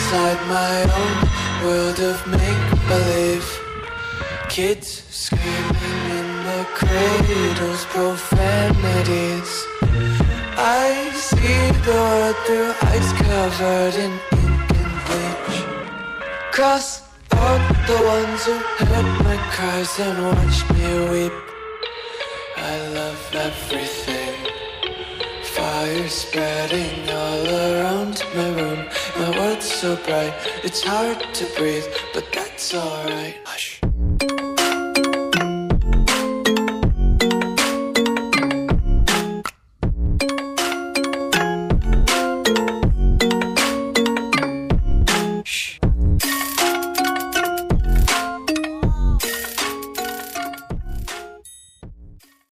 inside my own world of make-believe. Kids screaming in the cradles, profanities. I see the world through eyes covered in ink and bleach. Cross out the ones who heard my cries and watched me weep. I love everything. Fire spreading all around my room. My world's so bright, it's hard to breathe, but that's alright. Hush.